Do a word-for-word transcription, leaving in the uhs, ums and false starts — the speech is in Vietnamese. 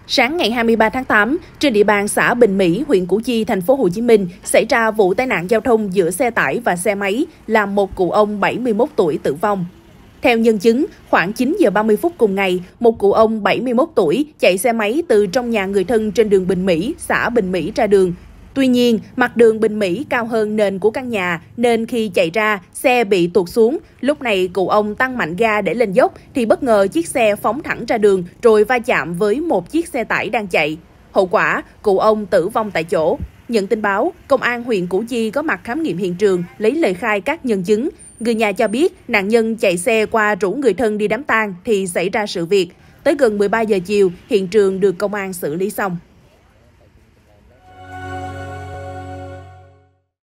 Sáng ngày hai mươi ba tháng tám, trên địa bàn xã Bình Mỹ, huyện Củ Chi, thành phố Hồ Chí Minh xảy ra vụ tai nạn giao thông giữa xe tải và xe máy, làm một cụ ông bảy mươi mốt tuổi tử vong. Theo nhân chứng, khoảng chín giờ ba mươi phút cùng ngày, một cụ ông bảy mươi mốt tuổi chạy xe máy từ trong nhà người thân trên đường Bình Mỹ, xã Bình Mỹ ra đường. Tuy nhiên, mặt đường Bình Mỹ cao hơn nền của căn nhà, nên khi chạy ra, xe bị tuột xuống. Lúc này, cụ ông tăng mạnh ga để lên dốc, thì bất ngờ chiếc xe phóng thẳng ra đường, rồi va chạm với một chiếc xe tải đang chạy. Hậu quả, cụ ông tử vong tại chỗ. Nhận tin báo, Công an huyện Củ Chi có mặt khám nghiệm hiện trường, lấy lời khai các nhân chứng. Người nhà cho biết, nạn nhân chạy xe qua rủ người thân đi đám tang thì xảy ra sự việc. Tới gần mười ba giờ chiều, hiện trường được công an xử lý xong.